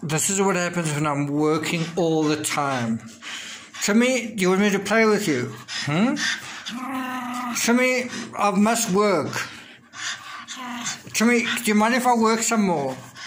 This is what happens when I'm working all the time. Timmy, do you want me to play with you? Timmy, I must work. Timmy, do you mind if I work some more?